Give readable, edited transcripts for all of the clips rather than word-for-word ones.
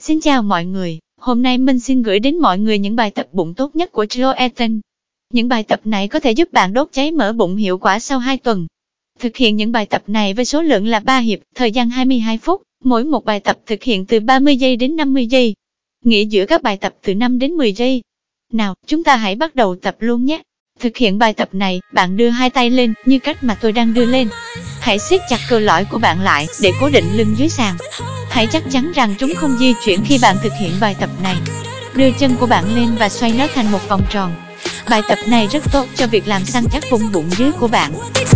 Xin chào mọi người, hôm nay mình xin gửi đến mọi người những bài tập bụng tốt nhất của Joe Ethan. Những bài tập này có thể giúp bạn đốt cháy mỡ bụng hiệu quả sau 2 tuần. Thực hiện những bài tập này với số lượng là 3 hiệp, thời gian 22 phút, mỗi một bài tập thực hiện từ 30 giây đến 50 giây. Nghỉ giữa các bài tập từ 5 đến 10 giây. Nào, chúng ta hãy bắt đầu tập luôn nhé. Thực hiện bài tập này, bạn đưa hai tay lên như cách mà tôi đang đưa lên. Hãy siết chặt cơ lõi của bạn lại để cố định lưng dưới sàn. Hãy chắc chắn rằng chúng không di chuyển khi bạn thực hiện bài tập này. Đưa chân của bạn lên và xoay nó thành một vòng tròn. Bài tập này rất tốt cho việc làm săn chắc vùng bụng dưới của bạn.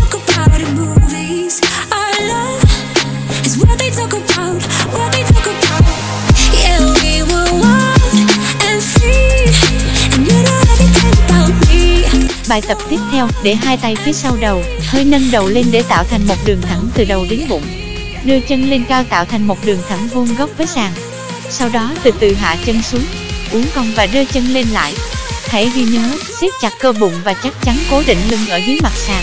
Bài tập tiếp theo, để hai tay phía sau đầu, hơi nâng đầu lên để tạo thành một đường thẳng từ đầu đến bụng. Đưa chân lên cao tạo thành một đường thẳng vuông góc với sàn. Sau đó từ từ hạ chân xuống, uốn cong và đưa chân lên lại. Hãy ghi nhớ, siết chặt cơ bụng và chắc chắn cố định lưng ở dưới mặt sàn.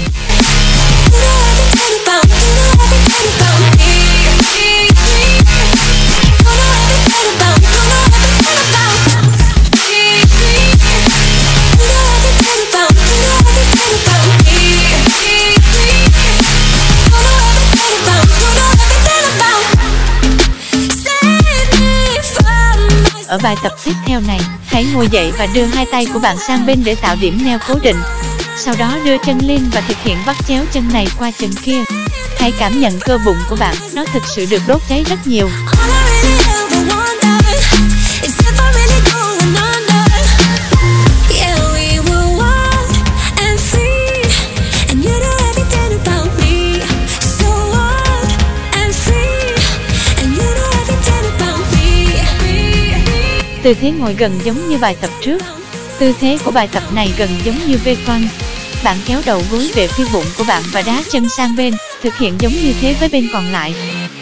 Ở bài tập tiếp theo này, hãy ngồi dậy và đưa hai tay của bạn sang bên để tạo điểm neo cố định. Sau đó đưa chân lên và thực hiện vắt chéo chân này qua chân kia. Hãy cảm nhận cơ bụng của bạn, nó thực sự được đốt cháy rất nhiều. Tư thế ngồi gần giống như bài tập trước. Tư thế của bài tập này gần giống như V-Crunch. Bạn kéo đầu gối về phía bụng của bạn và đá chân sang bên, thực hiện giống như thế với bên còn lại.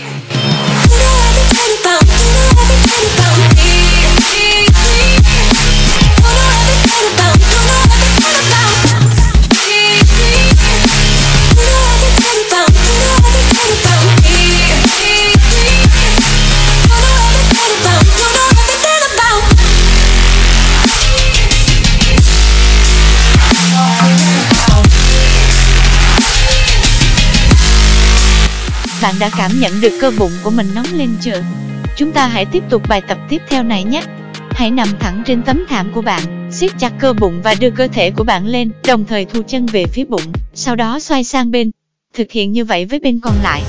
Bạn đã cảm nhận được cơ bụng của mình nóng lên chưa? Chúng ta hãy tiếp tục bài tập tiếp theo này nhé. Hãy nằm thẳng trên tấm thảm của bạn, siết chặt cơ bụng và đưa cơ thể của bạn lên, đồng thời thu chân về phía bụng, sau đó xoay sang bên. Thực hiện như vậy với bên còn lại.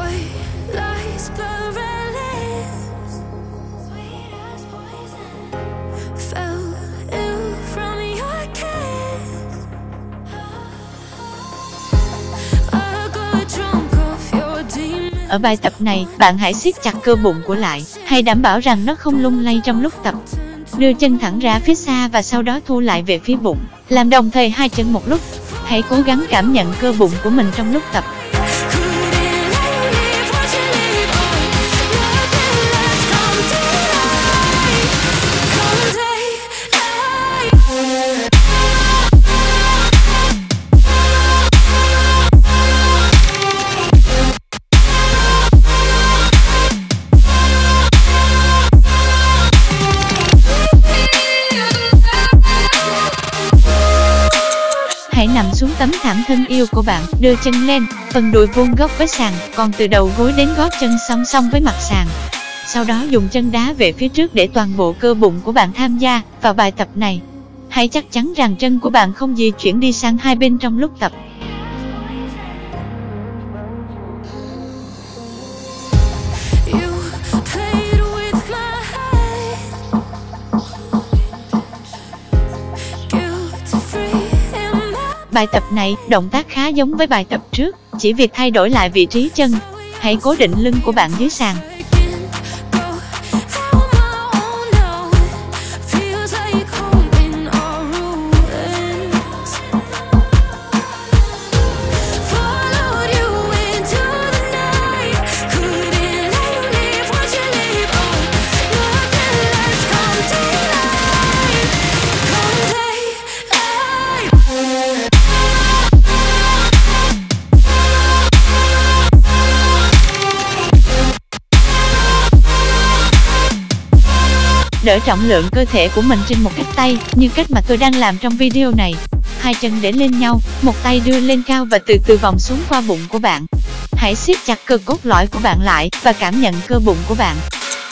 Ở bài tập này, bạn hãy siết chặt cơ bụng của lại, hãy đảm bảo rằng nó không lung lay trong lúc tập. Đưa chân thẳng ra phía xa và sau đó thu lại về phía bụng, làm đồng thời hai chân một lúc. Hãy cố gắng cảm nhận cơ bụng của mình trong lúc tập. Hãy nằm xuống tấm thảm thân yêu của bạn, đưa chân lên, phần đùi vuông góc với sàn, còn từ đầu gối đến gót chân song song với mặt sàn. Sau đó dùng chân đá về phía trước để toàn bộ cơ bụng của bạn tham gia vào bài tập này. Hãy chắc chắn rằng chân của bạn không di chuyển đi sang hai bên trong lúc tập. Bài tập này, động tác khá giống với bài tập trước, chỉ việc thay đổi lại vị trí chân. Hãy cố định lưng của bạn dưới sàn. đỡ trọng lượng cơ thể của mình trên một cái tay, như cách mà tôi đang làm trong video này. Hai chân để lên nhau, một tay đưa lên cao và từ từ vòng xuống qua bụng của bạn. Hãy siết chặt cơ cốt lõi của bạn lại và cảm nhận cơ bụng của bạn.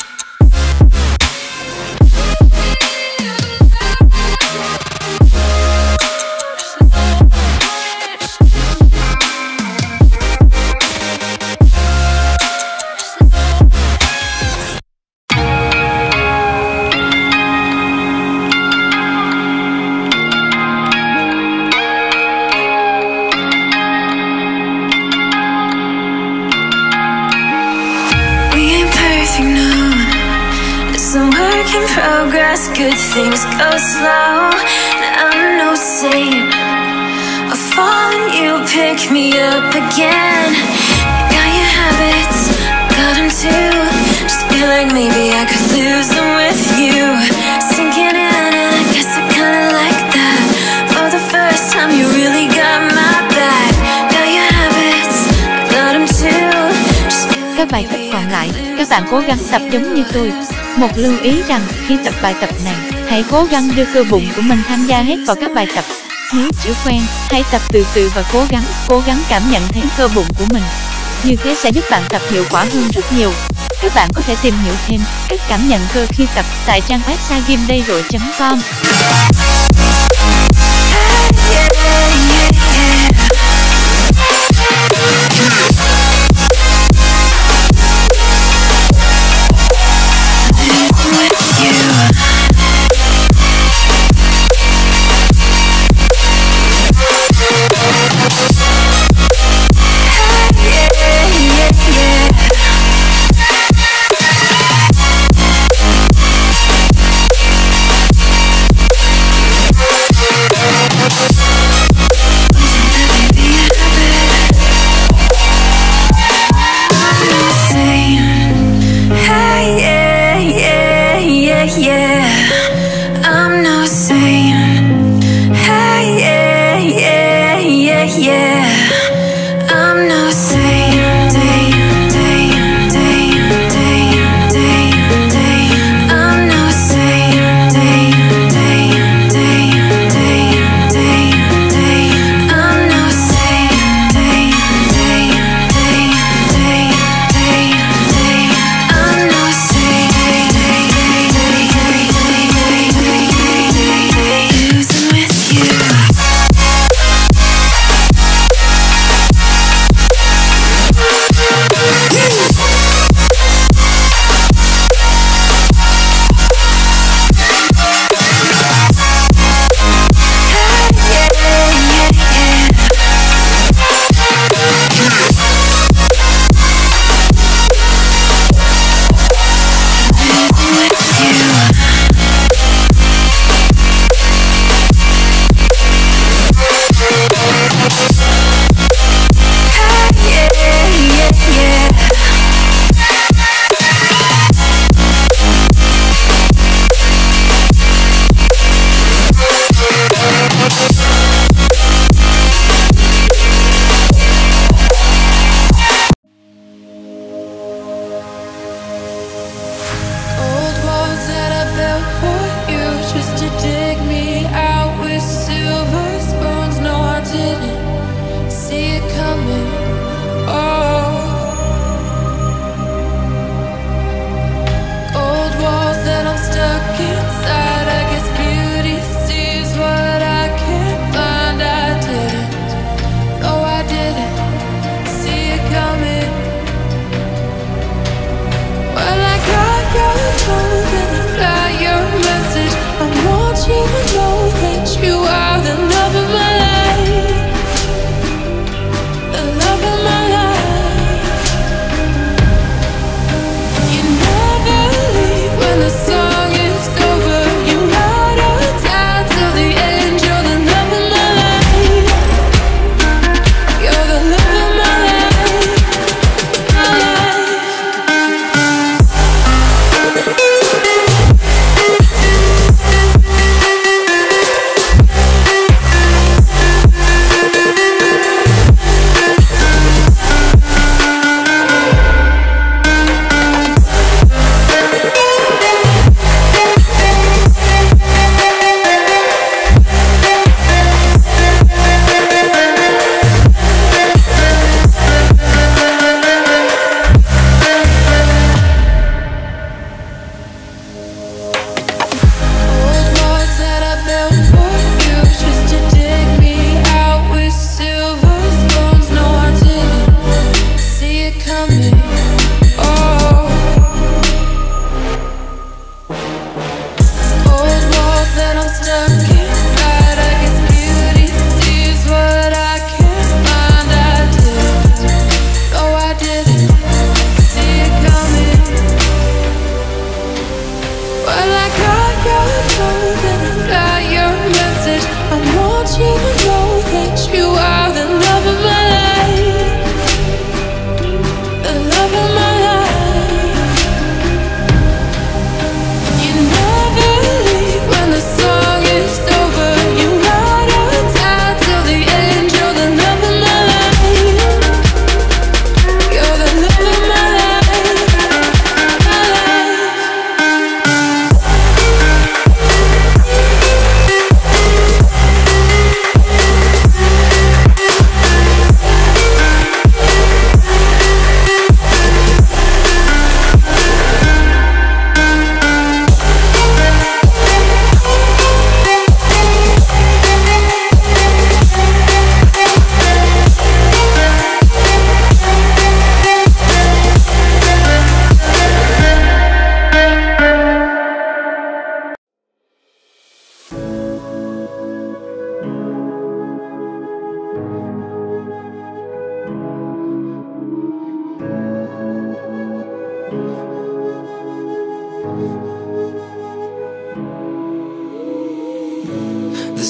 Some work in progress, good things go slow. I'm no saint. I fall and you pick me up again. Got your habits, got them too. Just feel like maybe I could lose them with you. Sinking in and I guess I kinda like that. For the first time you really got my back. Got your habits, got them too. Các bài tập còn lại, các bạn cố gắng tập giống như tôi. Một lưu ý rằng, khi tập bài tập này, hãy cố gắng đưa cơ bụng của mình tham gia hết vào các bài tập. Nếu chưa quen, hãy tập từ từ và cố gắng cảm nhận thấy cơ bụng của mình. Như thế sẽ giúp bạn tập hiệu quả hơn rất nhiều. Các bạn có thể tìm hiểu thêm cách cảm nhận cơ khi tập tại trang web sagyemdayroi.com.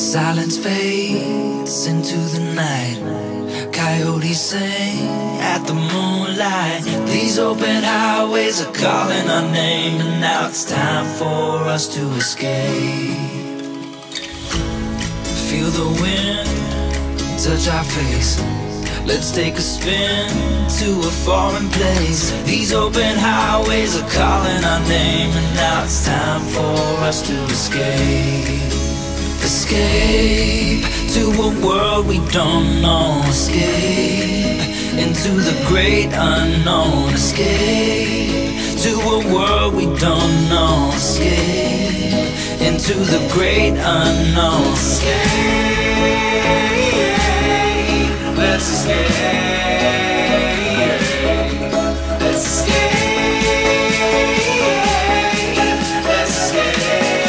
Silence fades into the night. Coyotes sing at the moonlight. These open highways are calling our name, and now it's time for us to escape. Feel the wind touch our face. Let's take a spin to a foreign place. These open highways are calling our name, and now it's time for us to escape. Escape to a world we don't know. Escape into the great unknown. Escape to a world we don't know. Escape into the great unknown. Escape. Let's escape. Let's escape. Let's escape.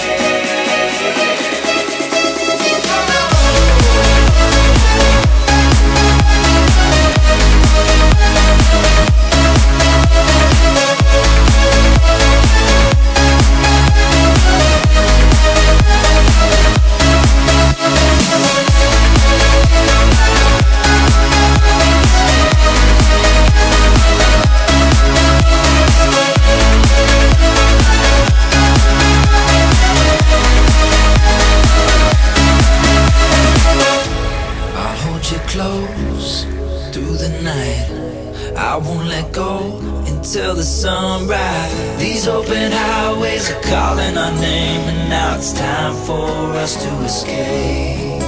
Close through the night. I won't let go until the sunrise. These open highways are calling our name, and now it's time for us to escape.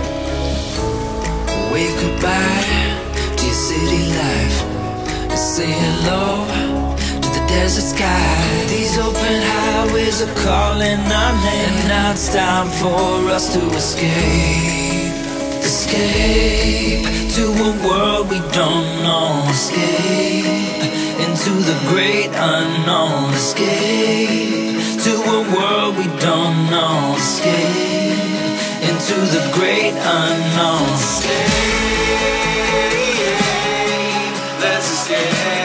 Wave goodbye to your city life, and say hello to the desert sky. These open highways are calling our name, and now it's time for us to escape. Escape to a world we don't know. Escape into the great unknown. Escape to a world we don't know. Escape into the great unknown. Escape. Let's escape.